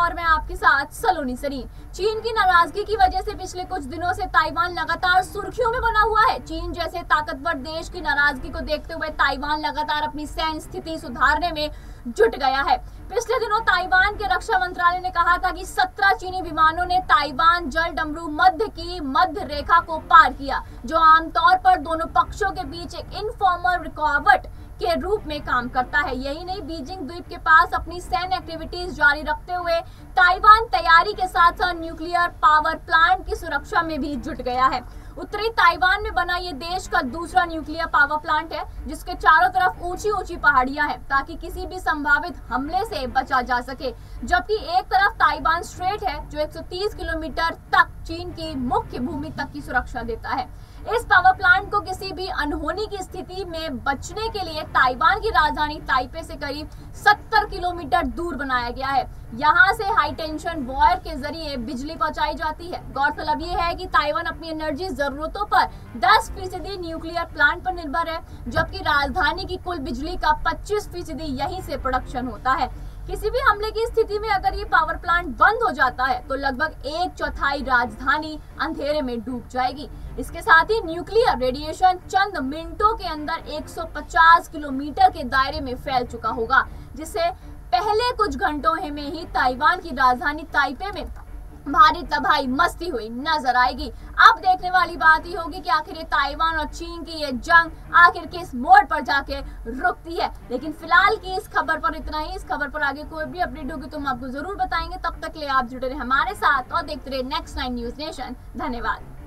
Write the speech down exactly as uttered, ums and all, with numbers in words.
और मैं आपके साथ सलोनी सरीन। चीन की नाराजगी की वजह से पिछले कुछ दिनों से ताइवान लगातार सुर्खियों में बना हुआ है। चीन जैसे ताकतवर देश की नाराजगी को देखते हुए ताइवान लगातार अपनी सैन्य स्थिति सुधारने में जुट गया है। पिछले दिनों ताइवान के रक्षा मंत्रालय ने कहा था कि सत्रह चीनी विमानों ने ताइवान जल डमरू मध्य की मध्य रेखा को पार किया, जो आमतौर पर दोनों पक्षों के बीच एक इनफॉर्मल रुकावट के रूप में काम करता है। यही नहीं, बीजिंग द्वीप के पास अपनी सैन्य एक्टिविटीज जारी रखते हुए ताइवान तैयारी के साथ साथ न्यूक्लियर पावर प्लांट की सुरक्षा में भी जुट गया है। उत्तरी ताइवान में बना ये देश का दूसरा न्यूक्लियर पावर प्लांट है, जिसके चारों तरफ ऊंची ऊंची पहाड़ियां हैं ताकि किसी भी संभावित हमले से बचा जा सके। जबकि एक तरफ ताइवान स्ट्रेट है जो एक सौ तीस किलोमीटर तक चीन की मुख्य भूमि तक की सुरक्षा देता है। इस पावर प्लांट को किसी भी अनहोनी की स्थिति में बचने के लिए ताइवान की राजधानी ताइपे से करीब सत्तर किलोमीटर दूर बनाया गया है। यहाँ से हाई टेंशन वायर के जरिए बिजली पहुंचाई जाती है। गौरतलब ये है कि ताइवान अपनी एनर्जी जरूरतों पर दस फीसदी न्यूक्लियर प्लांट पर निर्भर है, जबकि राजधानी की कुल बिजली का पच्चीस फीसदी यहीं से प्रोडक्शन होता है। किसी भी हमले की स्थिति में अगर ये पावर प्लांट बंद हो जाता है तो लगभग एक चौथाई राजधानी अंधेरे में डूब जाएगी। इसके साथ ही न्यूक्लियर रेडिएशन चंद मिनटों के अंदर एक सौ पचास किलोमीटर के दायरे में फैल चुका होगा, जिससे पहले कुछ घंटों में ही ताइवान की राजधानी ताइपे में भारी तबाही मस्ती हुई नजर आएगी। अब देखने वाली बात ही होगी कि आखिर ये ताइवान और चीन की ये जंग आखिर किस मोड़ पर जाके रुकती है। लेकिन फिलहाल की इस खबर पर इतना ही। इस खबर पर आगे कोई भी अपडेट होगी तो हम आपको जरूर बताएंगे। तब तक के लिए आप जुड़े रहे हमारे साथ और देखते रहे नेक्स्ट नाइन न्यूज नेशन। धन्यवाद।